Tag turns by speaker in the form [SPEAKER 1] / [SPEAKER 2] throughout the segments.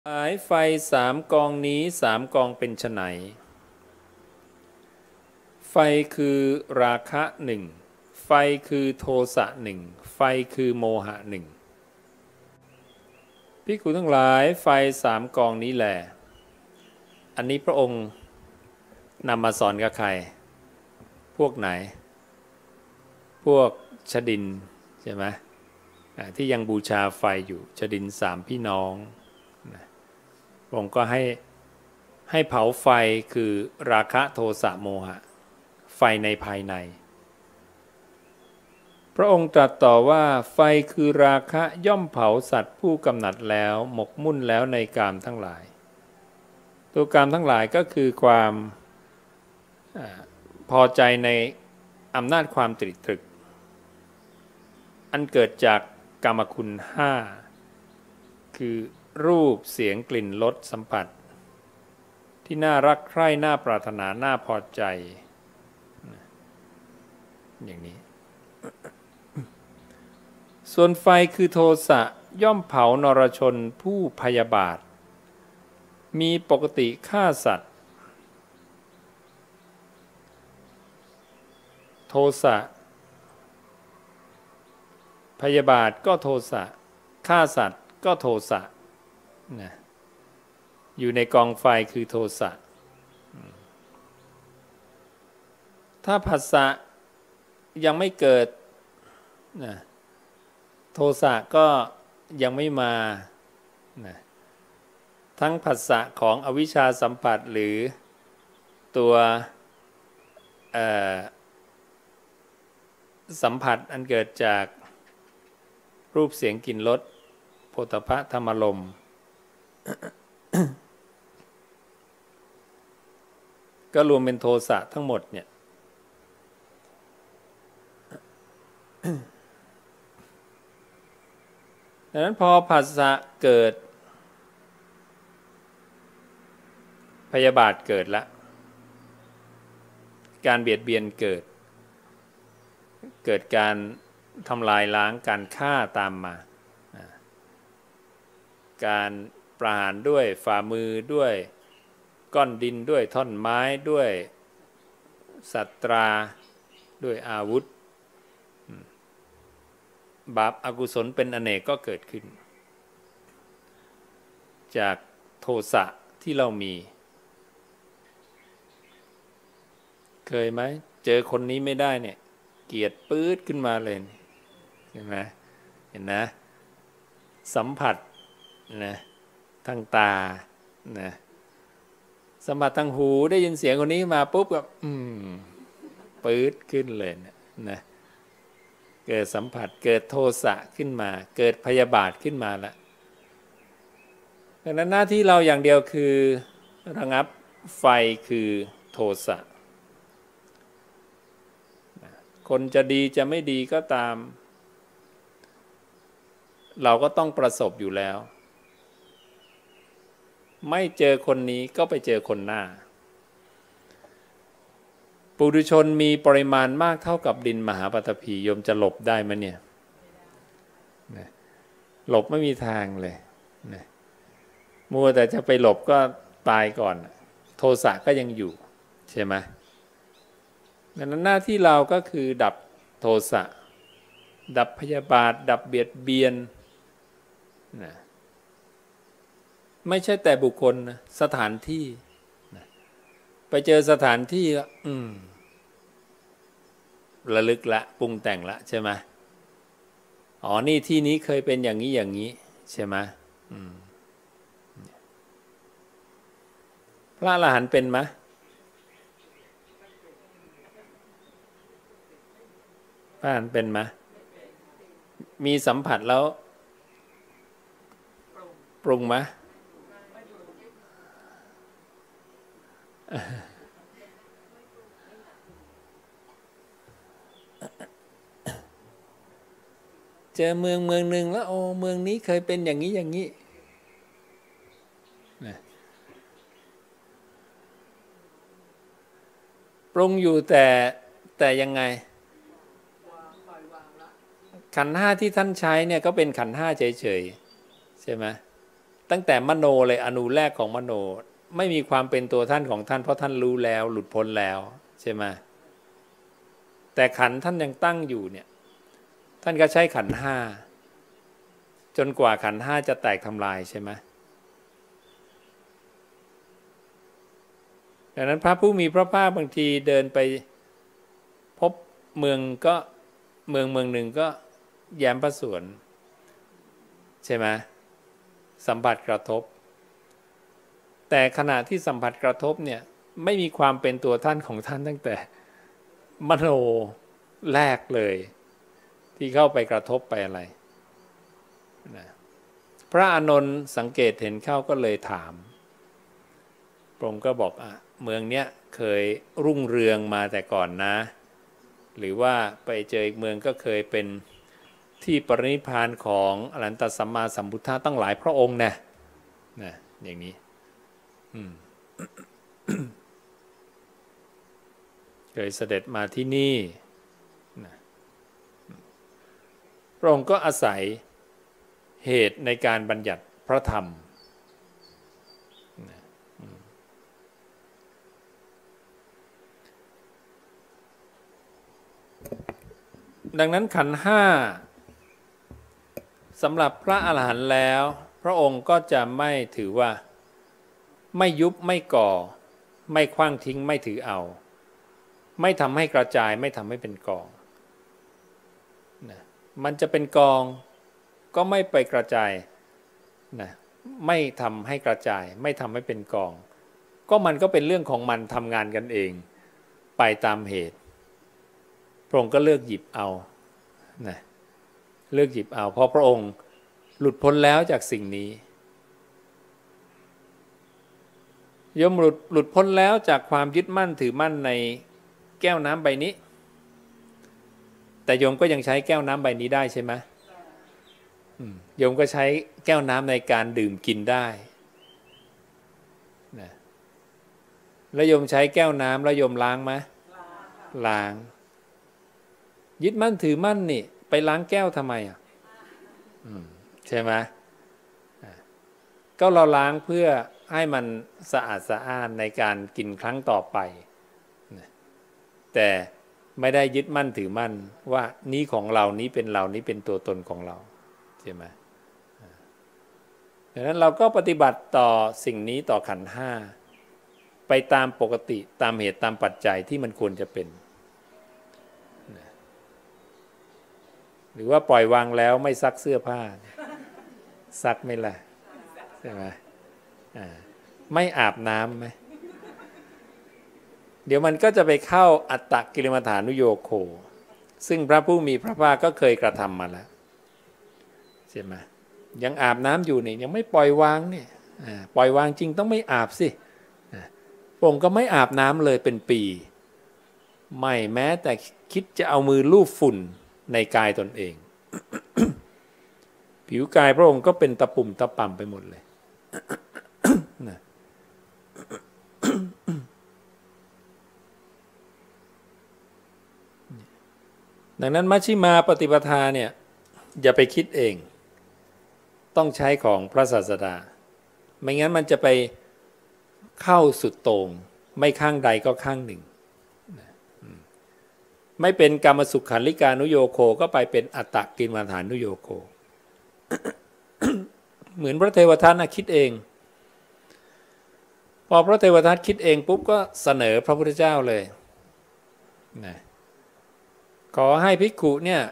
[SPEAKER 1] สายไฟสามกองนี้สามกองเป็นไฉนไฟคือราคะหนึ่งไฟคือโทสะหนึ่งไฟคือโมหะหนึ่งภิกขุทั้งหลายไฟสามกองนี้แหละอันนี้พระองค์นำมาสอนกับใครพวกไหนพวกชดินใช่ไหมที่ยังบูชาไฟอยู่ชดินสามพี่น้องพระองค์ก็ให้เผาไฟคือราคะโทสะโมหะไฟในภายในพระองค์ตรัสต่อว่าไฟคือราคะย่อมเผาสัตว์ผู้กำหนัดแล้วหมกมุ่นแล้วในกามทั้งหลายตัวกามทั้งหลายก็คือความพอใจในอำนาจความตรึกตรึกอันเกิดจากกามคุณห้าคือรูปเสียงกลิ่นรสสัมผัสที่น่ารักใคร่น่าปรารถนาน่าพอใจอย่างนี้ส่วนไฟคือโทสะย่อมเผานรชนผู้พยาบาทมีปกติฆ่าสัตว์โทสะพยาบาทก็โทสะฆ่าสัตว์ก็โทสะนะอยู่ในกองไฟคือโทสะถ้าผัสสะยังไม่เกิดนะโทสะก็ยังไม่มานะทั้งผัสสะของอวิชชาสัมผัสหรือตัวสัมผัสอันเกิดจากรูปเสียงกลิ่นรสโผฏฐัพพะธรรมารมณ์ก็รวมเป็นโทสะทั้งหมดเนี่ยดังนั้นพอผัสสะเกิดพยาบาทเกิดละการเบียดเบียนเกิดการทำลายล้างการฆ่าตามมาการประหารด้วยฝ่ามือด้วยก้อนดินด้วยท่อนไม้ด้วยสัตราด้วยอาวุธบาปอกุศลเป็นอเนกก็เกิดขึ้นจากโทสะที่เรามีเคยไหมเจอคนนี้ไม่ได้เนี่ยเกลียดปื๊ดขึ้นมาเลยเห็นไหมเห็นนะสัมผัสนะทางตานะสัมผัสทางหูได้ยินเสียงคนนี้มาปุ๊บก็ปื๊ดขึ้นเลยนะเกิดสัมผัสเกิดโทสะขึ้นมาเกิดพยาบาทขึ้นมาละดังนั้นหน้าที่เราอย่างเดียวคือระงับไฟคือโทสะคนจะดีจะไม่ดีก็ตามเราก็ต้องประสบอยู่แล้วไม่เจอคนนี้ก็ไปเจอคนหน้าปุถุชนมีปริมาณมากเท่ากับดินมหาปฐพีโยมจะหลบได้ไหมเนี่ยหลบไม่มีทางเลยมัวแต่จะไปหลบก็ตายก่อนโทสะก็ยังอยู่ใช่ไหมดังนั้นหน้าที่เราก็คือดับโทสะดับพยาบาทดับเบียดเบียนนะไม่ใช่แต่บุคคลนะสถานที่นะไปเจอสถานที่ก็ระลึกละปรุงแต่งละใช่ไหมอ๋อนี่ที่นี้เคยเป็นอย่างนี้อย่างนี้ใช่ไหมพระอรหันต์เป็นไหมพระอรหันต์เป็นไหมมีสัมผัสแล้วปรุงไหมเจอเมืองหนึ่งแล้วโอ้เมืองนี้เคยเป็นอย่างนี้อย่างนี้ปรุงอยู่แต่ยังไงขันธ์ห้าที่ท่านใช้เนี่ยก็เป็นขันธ์ห้าเฉยๆใช่ไหมตั้งแต่มโนเลยอนูแรกของมโนไม่มีความเป็นตัวท่านของท่านเพราะท่านรู้แล้วหลุดพ้นแล้วใช่ไหมแต่ขันธ์ท่านยังตั้งอยู่เนี่ยท่านก็ใช้ขันธ์ห้าจนกว่าขันธ์ห้าจะแตกทำลายใช่ไหมดังนั้นพระผู้มีพระภาคบางทีเดินไปพบเมืองก็เมืองหนึ่งก็แย้มพระสวนใช่ไหมสัมผัสกระทบแต่ขณะที่สัมผัสกระทบเนี่ยไม่มีความเป็นตัวท่านของท่านตั้งแต่มโนแรกเลยที่เข้าไปกระทบไปอะไรนะพระอานนท์สังเกตเห็นเข้าก็เลยถามพระองค์ก็บอกเมืองเนี้ยเคยรุ่งเรืองมาแต่ก่อนนะหรือว่าไปเจออีกเมืองก็เคยเป็นที่ปรินิพพานของอรหันตสัมมาสัมพุทธะตั้งหลายพระองค์นะอย่างนี้เคยเสด็จมาที่นี่นะพระองค์ก็อาศัยเหตุในการบัญญัติพระธรรมดังนั้นขันธ์ห้าสำหรับพระอรหันต์แล้วพระองค์ก็จะไม่ถือว่าไม่ยุบไม่ก่อไม่ขว้างทิ้งไม่ถือเอาไม่ทำให้กระจายไม่ทำให้เป็นกองนะมันจะเป็นกองก็ไม่ไปกระจายนะไม่ทำให้กระจายไม่ทำให้เป็นกองก็มันก็เป็นเรื่องของมันทำงานกันเองไปตามเหตุพระองค์ก็เลือกหยิบเอานะเลือกหยิบเอาเพราะพระองค์หลุดพ้นแล้วจากสิ่งนี้โยมหลุดพ้นแล้วจากความยึดมั่นถือมั่นในแก้วน้ำใบนี้แต่โยมก็ยังใช้แก้วน้ำใบนี้ได้ใช่ไหมโยมก็ใช้แก้วน้ำในการดื่มกินได้นะแล้วโยมใช้แก้วน้ำแล้วโยมล้างไหมล้างยึดมั่นถือมั่นนี่ไปล้างแก้วทำไมใช่ไหมก็เราล้างเพื่อให้มันสะอาดสะอ้านในการกินครั้งต่อไปแต่ไม่ได้ยึดมั่นถือมั่นว่านี้ของเรานี้เป็นเรานี้เป็นตัวตนของเราใช่ไหมดังนั้นเราก็ปฏิบัติต่อสิ่งนี้ต่อขันธ์ห้าไปตามปกติตามเหตุตามปัจจัยที่มันควรจะเป็นหรือว่าปล่อยวางแล้วไม่ซักเสื้อผ้าซักไหมล่ะใช่ไหมไม่อาบน้ำไหมเดี๋ยวมันก็จะไปเข้าอัตตกิลมัฏฐานุโยโคซึ่งพระผู้มีพระภาคก็เคยกระทำมาแล้วใช่ไหมยังอาบน้ำอยู่นี่ยังไม่ปล่อยวางเนี่ยปล่อยวางจริงต้องไม่อาบสิพระองค์ก็ไม่อาบน้ำเลยเป็นปีไม่แม้แต่คิดจะเอามือลูบฝุ่นในกายตนเอง ผิวกายพระองค์ก็เป็นตะปุ่มตะป่ำไปหมดเลย นะดังนั้นมัชฌิมาปฏิปทาเนี่ยอย่าไปคิดเองต้องใช้ของพระศาสดาไม่งั้นมันจะไปเข้าสุดโต่งไม่ข้างใดก็ข้างหนึ่งไม่เป็นกรรมสุขขันลิกานุโยโคก็ไปเป็นอัตตกิลมัฏฐานุโยโค เหมือนพระเทวทัตคิดเองพอพระเทวทัตคิดเองปุ๊บก็เสนอพระพุทธเจ้าเลยนะขอให้ภิกขุเนี่ย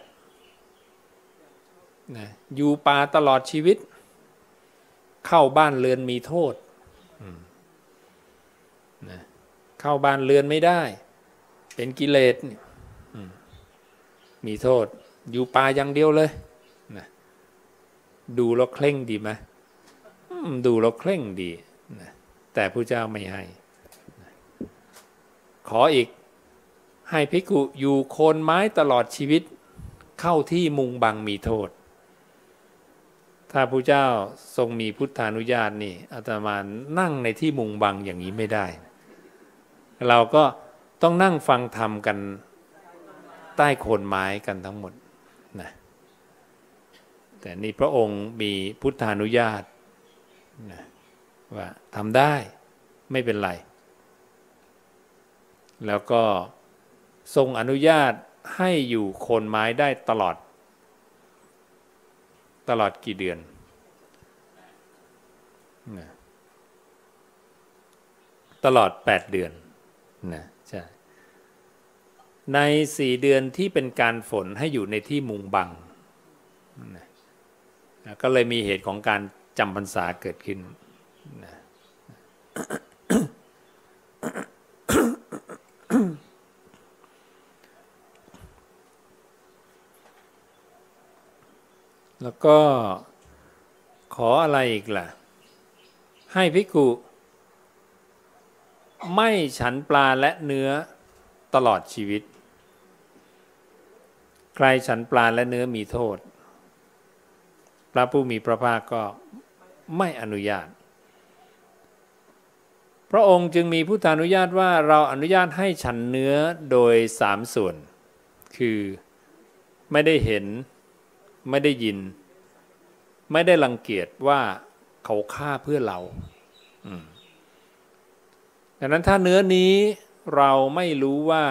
[SPEAKER 1] นะอยู่ป่าตลอดชีวิตเข้าบ้านเรือนมีโทษนะเข้าบ้านเรือนไม่ได้เป็นกิเลสมีโทษอยู่ป่าอย่างเดียวเลยนะดูแล้วเคร่งดีไหมดูแล้วเคร่งดีนะแต่พระเจ้าไม่ให้นะขออีกให้ภิกขุอยู่โคนไม้ตลอดชีวิตเข้าที่มุงบังมีโทษถ้าพระเจ้าทรงมีพุทธานุญาตนี่อาตมานั่งในที่มุงบังอย่างนี้ไม่ได้เราก็ต้องนั่งฟังธรรมกันใต้โคนไม้กันทั้งหมดนะแต่นี่พระองค์มีพุทธานุญาตนะว่าทำได้ไม่เป็นไรแล้วก็ทรงอนุญาตให้อยู่โคนไม้ได้ตลอดกี่เดือนนะตลอด8 เดือนนะใช่ใน4 เดือนที่เป็นการฝนให้อยู่ในที่มุงบังนะก็เลยมีเหตุของการจำพรรษาเกิดขึ้นนะแล้วก็ขออะไรอีกล่ะให้ภิกขุไม่ฉันปลาและเนื้อตลอดชีวิตใครฉันปลาและเนื้อมีโทษพระผู้มีพระภาคก็ไม่อนุญาตพระองค์จึงมีพุทธานุญาตว่าเราอนุญาตให้ฉันเนื้อโดย3 ส่วนคือไม่ได้เห็นไม่ได้ยินไม่ได้รังเกียจว่าเขาฆ่าเพื่อเราดังนั้นถ้าเนื้อนี้เราไม่รู้ว่า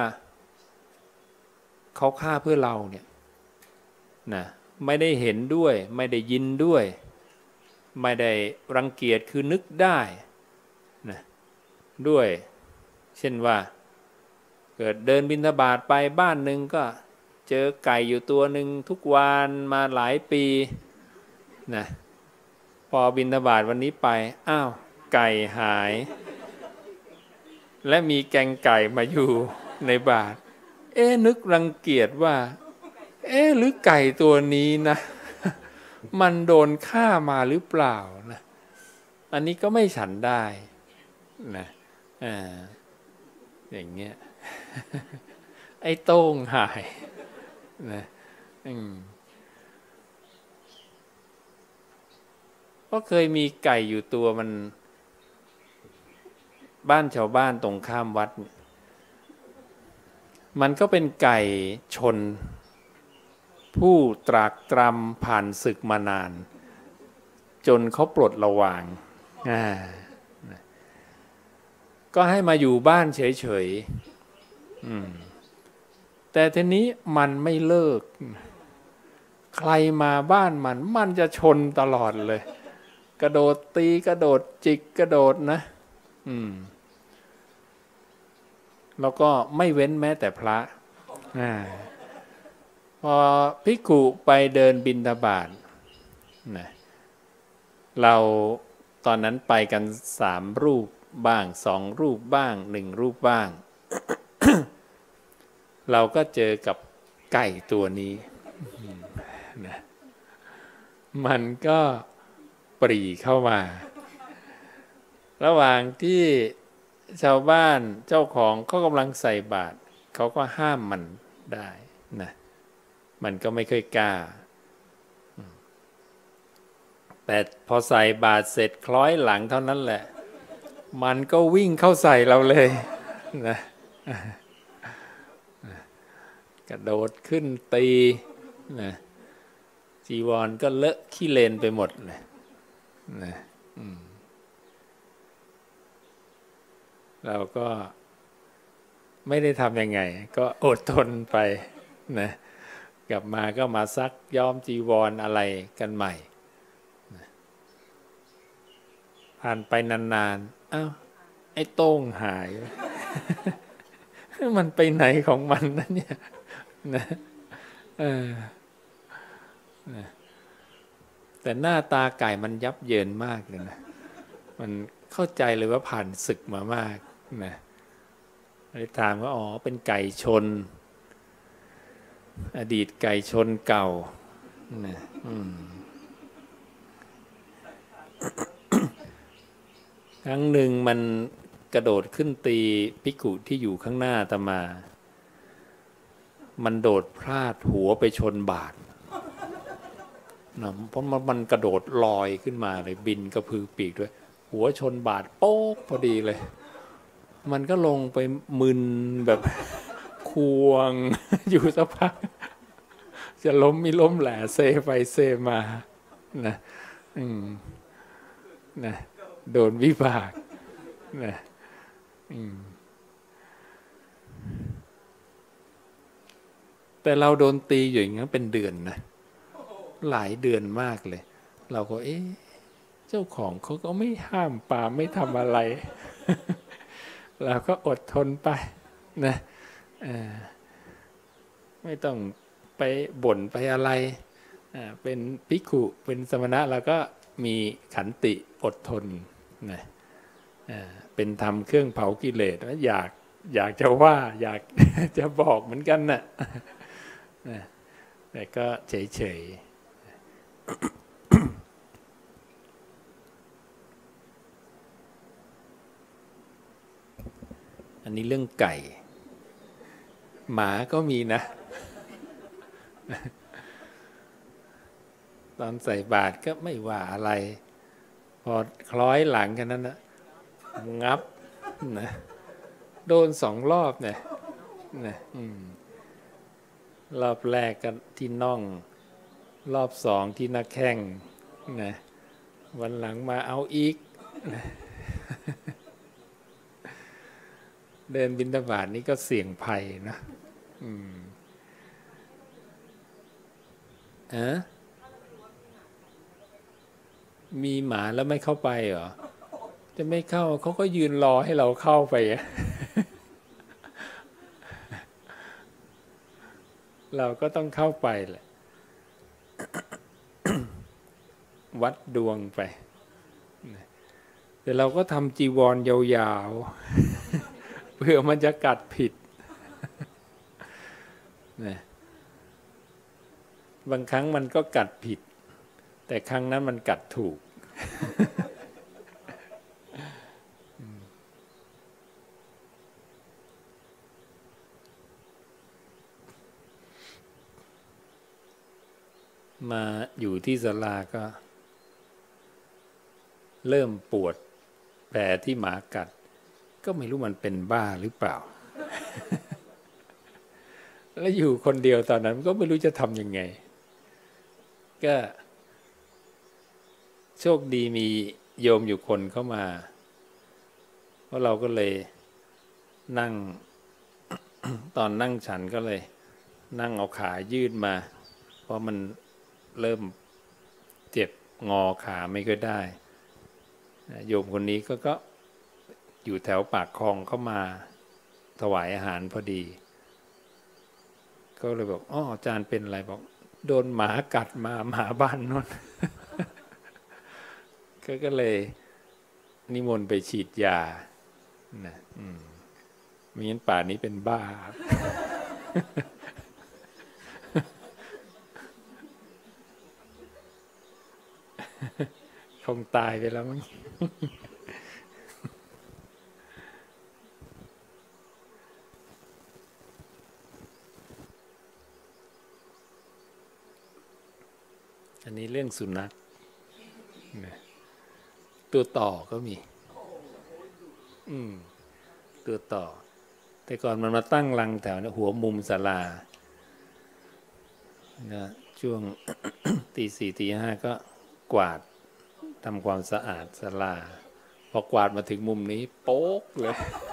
[SPEAKER 1] เขาฆ่าเพื่อเราเนี่ยนะไม่ได้เห็นด้วยไม่ได้ยินด้วยไม่ได้รังเกียจคือนึกได้นะด้วยเช่นว่าเกิดเดินบิณฑบาตไปบ้านหนึ่งก็เจอไก่อยู่ตัวหนึ่งทุกวันมาหลายปีนะพอบิณฑบาตวันนี้ไปอ้าวไก่หายและมีแกงไก่มาอยู่ในบาตรนึกรังเกียจว่าหรือไก่ตัวนี้นะมันโดนฆ่ามาหรือเปล่านะอันนี้ก็ไม่ฉันได้นะอย่างเงี้ยไอ้โต้งหายนะก็เคยมีไก่อยู่ตัวมันบ้านชาวบ้านตรงข้ามวัดมันก็เป็นไก่ชนผู้ตรากตรำผ่านศึกมานานจนเขาปลดระวางก็ให้มาอยู่บ้านเฉยๆแต่ทีนี้มันไม่เลิกใครมาบ้านมันจะชนตลอดเลยกระโดดตีกระโดดจิกกระโดดนะแล้วก็ไม่เว้นแม้แต่พระพอภิกขุไปเดินบิณฑบาตนะเราตอนนั้นไปกัน3 รูปบ้าง2 รูปบ้าง1 รูปบ้าง เราก็เจอกับไก่ตัวนี้นะมันก็ปรีเข้ามาระหว่างที่ชาวบ้านเจ้าของเขากำลังใส่บาตรเขาก็ห้ามมันได้นะมันก็ไม่ค่อยกล้าแต่พอใส่บาตรเสร็จคล้อยหลังเท่านั้นแหละมันก็วิ่งเข้าใส่เราเลยนะกระโดดขึ้นตีนะจีวรก็เลอะขี้เลนไปหมดเลยนะเราก็ไม่ได้ทำยังไงก็อดทนไปนะกลับมาก็มาซักย้อมจีวรอะไรกันใหม่นะผ่านไปนานๆอ้าวไอ้โต้งหาย มันไปไหนของมันนะเนี่ยนะแต่หน้าตาไก่มันยับเยินมากเลยนะมันเข้าใจเลยว่าผ่านศึกมามากนะเลยถามว่าอ๋อเป็นไก่ชนอดีตไก่ชนเก่านะครั้งหนึ่งมันกระโดดขึ้นตีภิกขุที่อยู่ข้างหน้าอาตมา มันโดดพลาดหัวไปชนบาตรนะเพราะมันกระโดดลอยขึ้นมาเลยบินกระพือปีกด้วยหัวชนบาตรโป๊กพอดีเลยมันก็ลงไปมึนแบบควงอยู่สักพักจะล้มไม่ล้มแหละเซไปเซมานะนะโดนวิบากนะแต่เราโดนตีอยู่อย่างนั้นเป็นเดือนนะหลายเดือนมากเลย เราก็เจ้าของเขาก็ไม่ห้ามปรามไม่ทำอะไร เราก็อดทนไปนะไม่ต้องไปบ่นไปอะไรเป็นภิกขุเป็นสมณะเราก็มีขันติอดทนนะเป็นธรรมเครื่องเผากิเลสอยากจะว่าอยากจะบอกเหมือนกันนะแต่ก็เฉยๆอันนี้เรื่องไก่หมาก็มีนะตอนใส่บาตรก็ไม่ว่าอะไรพอคล้อยหลังกันนั้นนะงับนะโดน2 รอบเนี่ยนะรอบแรกก็ที่น่องรอบ2ที่หน้าแข้งนะวันหลังมาเอาอีกนะเดินบิณฑบาตนี่ก็เสี่ยงภัยนะมีหมาแล้วไม่เข้าไปเหรอจะไม่เข้าเขาก็ยืนรอให้เราเข้าไปเราก็ต้องเข้าไปแหละ วัดดวงไปแต่เราก็ทำจีวรยาวๆเพื่อมันจะกัดผิดบางครั้งมันก็กัดผิดแต่ครั้งนั้นมันกัดถูกมาอยู่ที่ศาลาก็เริ่มปวดแผลที่หมากัดก็ไม่รู้มันเป็นบ้าหรือเปล่า แล้วอยู่คนเดียวตอนนั้นก็ไม่รู้จะทำยังไงก็โชคดีมีโยมอยู่คนเข้ามาเพราะเราก็เลยนั่ง ตอนนั่งฉันก็เลยนั่งเอาขายืดมาเพราะมันเริ่มเจ็บงอขาไม่ก็ได้โยมคนนี้ก็อยู่แถวปากคลองเข้ามาถวายอาหารพอดีก็เลยบอกอาจารย์เป็นอะไรบอกโดนหมากัดมาหมาบ้านนู้น ก็เลยนิมนต์ไปฉีดยานะไม่งั้นป่านนี้เป็นบ้า คงตายไปแล้วมั้ง อันนี้เรื่องสุนัขตัวต่อก็มีตัวต่อแต่ก่อนมันมาตั้งรังแถวหัวมุมศาลานะช่วง ตี 4 ตี 5ก็กวาดทำความสะอาดศาลาพอกวาดมาถึงมุมนี้โป๊กเลย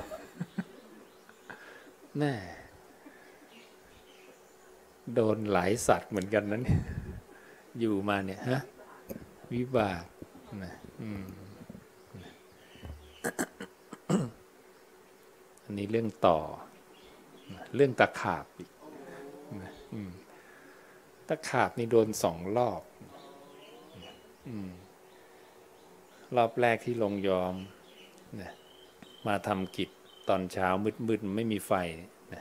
[SPEAKER 1] แน่โดนหลายสัตว์เหมือนกันนั้นอยู่มาเนี่ยฮะวิบากนะอันนี้เรื่องต่อเรื่องตะขาบอีกตะขาบนี่โดน2 รอบรอบแรกที่ลงยอมนะมาทำกิจตอนเช้ามืดๆไม่มีไฟนะ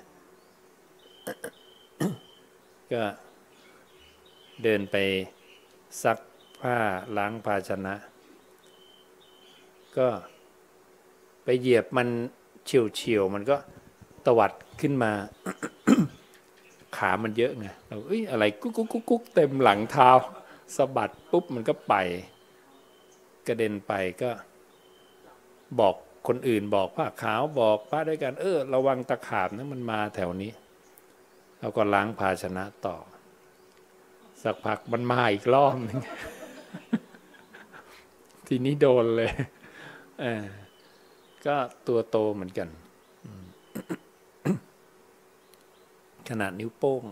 [SPEAKER 1] ก็เดินไปซักผ้าล้างภาชนะ ก็ไปเหยียบมันเฉียวๆมันก็ตวัดขึ้นมา ขามันเยอะไงเราอะไรกุ๊กกุ๊กกุ๊กกุ๊กเต็มหลังเท้าสะบัดปุ๊บมันก็ไปกระเด็นไปก็บอกคนอื่นบอกผ้าขาวบอกพระด้วยกันระวังตะขาบนะมันมาแถวนี้เราก็ล้างภาชนะต่อสักพักมันมาอีกรอบนึงทีนี้โดนเลยก็ตัวโตเหมือนกันขนาดนิ้วโป้ง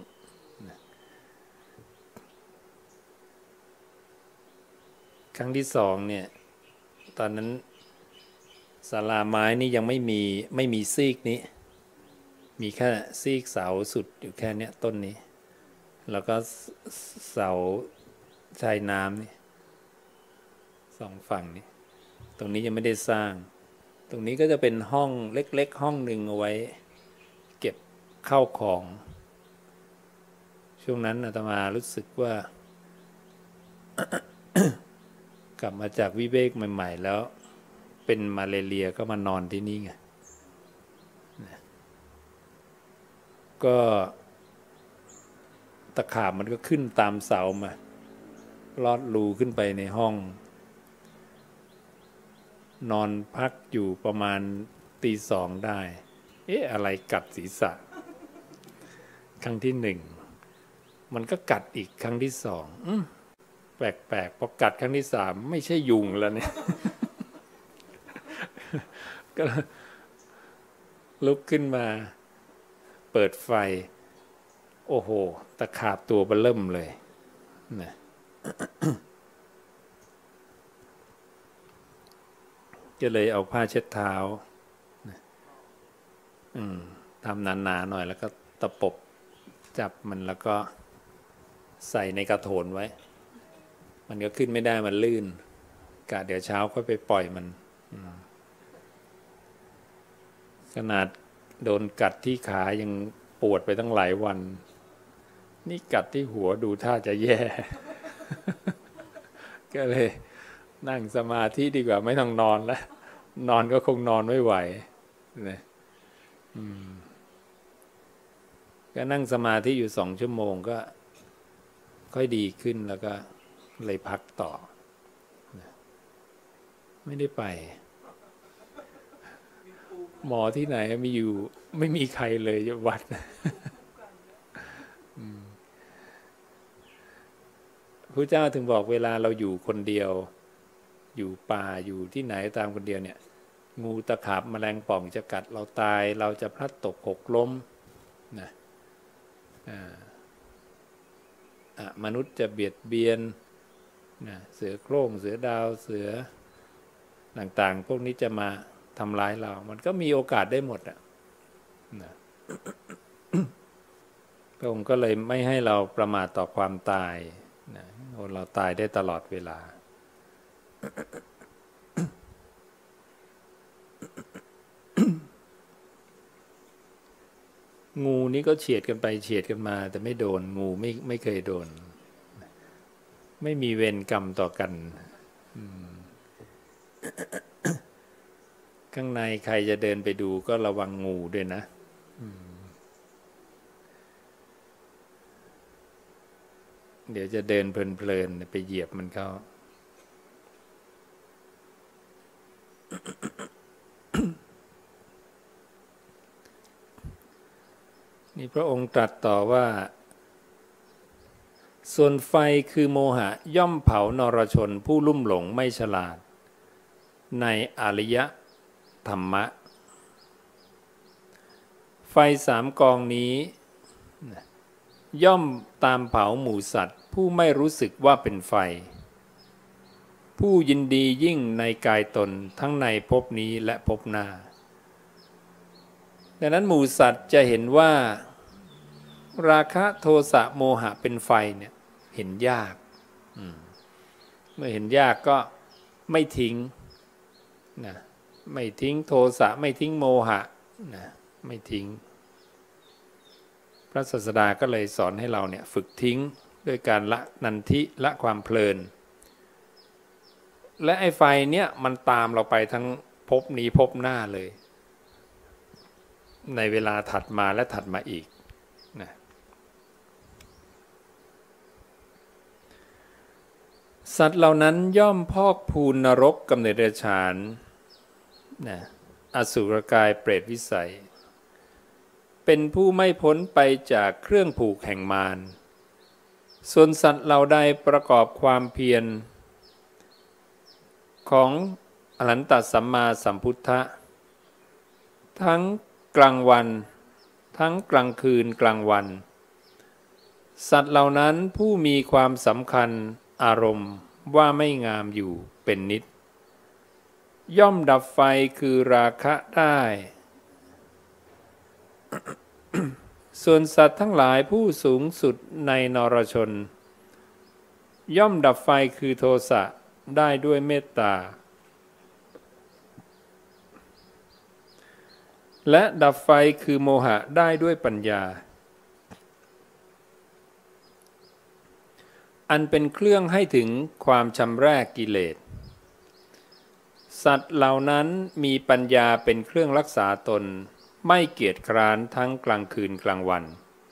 [SPEAKER 1] ครั้งที่สองเนี่ยตอนนั้นศาลาไม้นี่ยังไม่มีซีกนี้มีแค่ซีกเสาสุดอยู่แค่นี้ต้นนี้แล้วก็เสาชายน้ำนี่สองฝั่งนี้ตรงนี้ยังไม่ได้สร้างตรงนี้ก็จะเป็นห้องเล็กๆห้องหนึ่งเอาไว้เก็บข้าวของช่วงนั้นอาตมารู้สึกว่า กลับมาจากวิเวกใหม่ๆแล้วเป็นมาเลเรียก็มานอนที่นี่ไงก็ตะขาบมันก็ขึ้นตามเสามาลอดรูขึ้นไปในห้องนอนพักอยู่ประมาณตีสองได้อะไรกัดศีรษะครั้งที่หนึ่งมันก็กัดอีกครั้งที่สองแปลกๆพอกัดครั้งที่สามไม่ใช่ยุงแล้วเนี่ย ก็ลุกขึ้นมาเปิดไฟโอ้โหตะขาบตัวเบิ่มเลยนะก็เลยเอาผ้าเช็ดเท้าทำหนาๆหน่อยแล้วก็ตะปบจับมันแล้วก็ใส่ในกระโถนไว้มันก็ขึ้นไม่ได้มันลื่นกะเดี๋ยวเช้าค่อยไปปล่อยมันขนาดโดนกัดที่ขายังปวดไปตั้งหลายวันนี่กัดที่หัวดูท่าจะแย่ ก็เลยนั่งสมาธิดีกว่าไม่ต้องนอนแล้วนอนก็คงนอนไม่ไหวนะก็นั่งสมาธิอยู่2 ชั่วโมงก็ค่อยดีขึ้นแล้วก็เลยพักต่อไม่ได้ไปหมอที่ไหนมีอยู่ไม่มีใครเลยวัดพระเจ้าถึงบอกเวลาเราอยู่คนเดียวอยู่ป่าอยู่ที่ไหนตามคนเดียวเนี่ยงูตะขาบแมลงป่องจะกัดเราตายเราจะพลัดตกหกล้มนะมนุษย์จะเบียดเบียนนะเสือโคร่งเสือดาวเสือต่างๆพวกนี้จะมาทำร้ายเรามันก็มีโอกาสได้หมดนะพระองค์ก็เลยไม่ให้เราประมาทต่อความตายนะเราตายได้ตลอดเวลางูนี่ก็เฉียดกันไปเฉียดกันมาแต่ไม่โดนงูไม่เคยโดนไม่มีเวรกรรมต่อกันข้างในใครจะเดินไปดูก็ระวังงูด้วยนะเดี๋ยวจะเดินเพลินๆไปเหยียบมันเข้านี่พระองค์ตรัสต่อว่าส่วนไฟคือโมหะย่อมเผานรชนผู้ลุ่มหลงไม่ฉลาดในอริยธรรมะไฟ3 กองนี้ย่อมตามเผาหมู่สัตว์ผู้ไม่รู้สึกว่าเป็นไฟผู้ยินดียิ่งในกายตนทั้งในภพนี้และภพหน้าดังนั้นหมู่สัตว์จะเห็นว่าราคะโทสะโมหะเป็นไฟเนี่ยเห็นยากเมื่อเห็นยากก็ไม่ทิ้งนะไม่ทิ้งโทสะไม่ทิ้งโมหะนะไม่ทิ้งพระศาสดาก็เลยสอนให้เราเนี่ยฝึกทิ้งด้วยการละนันทิละความเพลินและไอ้ไฟเนี่ยมันตามเราไปทั้งภพนี้ภพหน้าเลยในเวลาถัดมาและถัดมาอีกนะสัตว์เหล่านั้นย่อมพอกพูนนรกกำเนิดเดรัจฉานนะอสุรกายเปรตวิสัยเป็นผู้ไม่พ้นไปจากเครื่องผูกแห่งมารส่วนสัตว์เหล่าใดประกอบความเพียรขของอรหันตสัมมาสัมพุทธะทั้งกลางวันทั้งกลางคืนกลางวันสัตว์เหล่านั้นผู้มีความสำคัญอารมณ์ว่าไม่งามอยู่เป็นนิจย่อมดับไฟคือราคะได้ ส่วนสัตว์ทั้งหลายผู้สูงสุดในนรชนย่อมดับไฟคือโทสะได้ด้วยเมตตาและดับไฟคือโมหะได้ด้วยปัญญาอันเป็นเครื่องให้ถึงความชำระกิเลสสัตว์เหล่านั้นมีปัญญาเป็นเครื่องรักษาตนไม่เกียจคร้านทั้งกลางคืนกลางวัน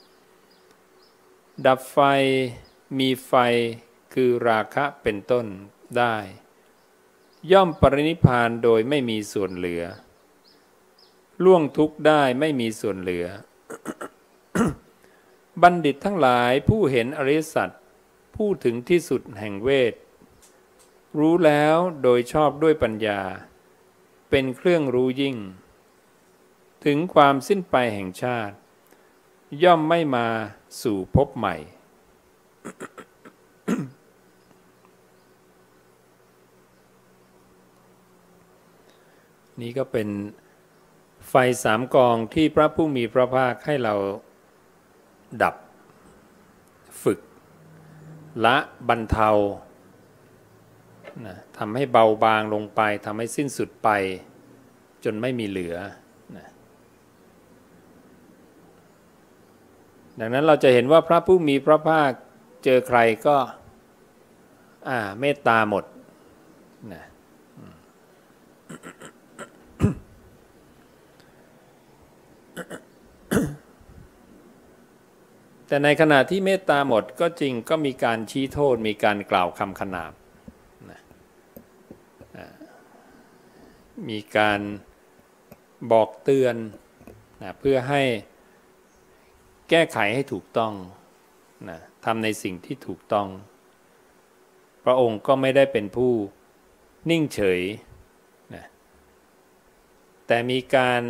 [SPEAKER 1] ดับไฟมีไฟคือราคะเป็นต้นได้ย่อมปรินิพพานโดยไม่มีส่วนเหลือล่วงทุกข์ได้ไม่มีส่วนเหลือ บัณฑิตทั้งหลายผู้เห็นอริยสัจผู้ถึงที่สุดแห่งเวทรู้แล้วโดยชอบด้วยปัญญาเป็นเครื่องรู้ยิ่งถึงความสิ้นไปแห่งชาติย่อมไม่มาสู่ภพใหม่ นี่ก็เป็นไฟสามกองที่พระผู้มีพระภาคให้เราดับฝึกละบรรเทาทำให้เบาบางลงไปทำให้สิ้นสุดไปจนไม่มีเหลือดังนั้นเราจะเห็นว่าพระผู้มีพระภาคเจอใครก็เมตตาหมดนะแต่ในขณะที่เมตตาหมดก็จริงก็มีการชี้โทษมีการกล่าวคำขนานนะมีการบอกเตือนนะเพื่อให้แก้ไขให้ถูกต้องนะทำในสิ่งที่ถูกต้องพระองค์ก็ไม่ได้เป็นผู้นิ่งเฉยนะแต่มีการ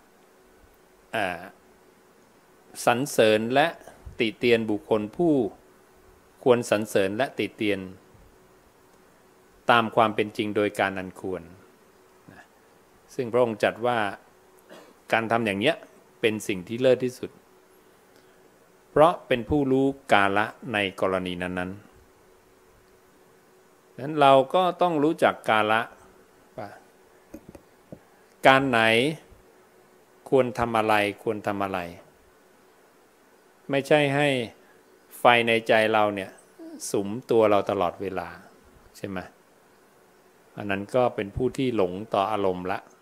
[SPEAKER 1] สรรเสริญและติเตียนบุคคลผู้ควรสรรเสริญและติเตียนตามความเป็นจริงโดยการอันควรนะซึ่งพระองค์จัดว่าการทำอย่างนี้เป็นสิ่งที่เลิศที่สุดเพราะเป็นผู้รู้กาละในกรณีนั้นๆนั้นเราก็ต้องรู้จักกาละว่าการไหนควรทำอะไรควรทำอะไรไม่ใช่ให้ไฟในใจเราเนี่ยสุมตัวเราตลอดเวลาใช่ไหมอันนั้นก็เป็นผู้ที่หลงต่ออารมณ์ละ